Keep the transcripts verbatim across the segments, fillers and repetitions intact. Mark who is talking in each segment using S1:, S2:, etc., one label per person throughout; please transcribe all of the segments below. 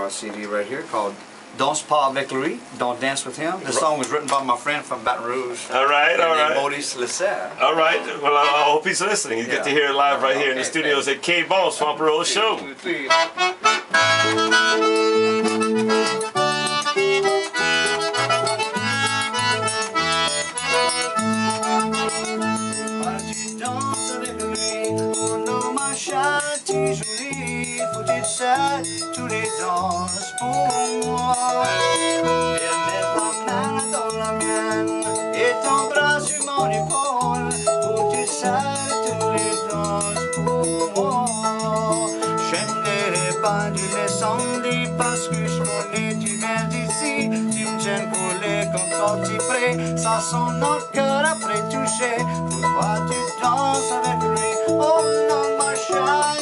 S1: uh, C D right here called Danse Pas Avec Lui, Don't Dance With Him. This song was written by my friend from Baton Rouge.
S2: All right, all right.
S1: Maurice Lasserre.
S2: All right. Well, I, I hope he's listening. You
S1: Yeah.
S2: get to hear it live right here in the
S1: Okay,
S2: studios at K-Bone Swamp Road Show.
S1: Two, three. Jolie, faut-il ça, tous les danses pour moi. Elle met ta main dans la mienne et ton bras sur mon épaule. Faut-il ça, tous les danses pour moi. Je n'aimerais pas du descendre parce que je connais, tu viens d'ici. Tu me tiens collé quand tu prêt. Ça sent notre cœur après toucher. Pourquoi tu danses avec lui? Oh non, ma chérie.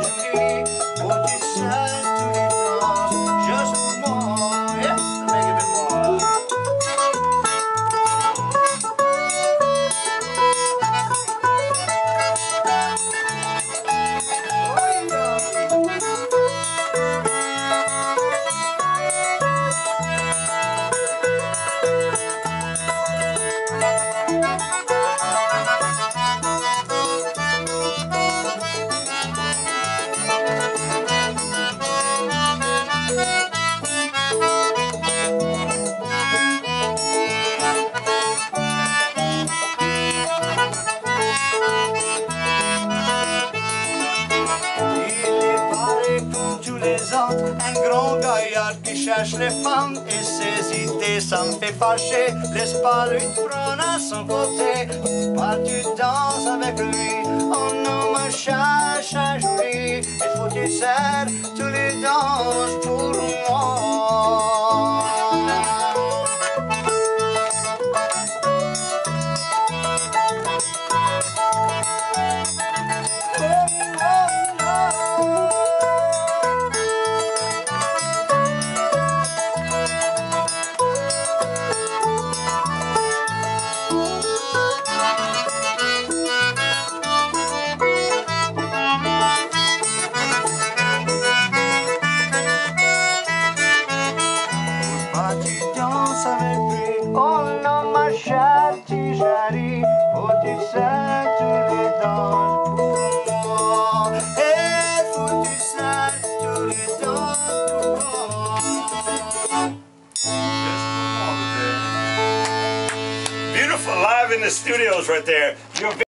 S1: Un grand gaillard qui cherche les femmes et ses idées, ça me fait fâcher. Laisse pas lui te prendre à son côté. Pas tu danses avec lui. Oh non, ma chère, chère jolie. Il faut que tu serres tous les danses pour moi. Avec lui. Oh non, ma chère, tu jaillis, faut-tu sais tous les danses pour moi. Et faut-tu sais tous les danses pour moi.
S2: Beautiful, live in the studios right there. You're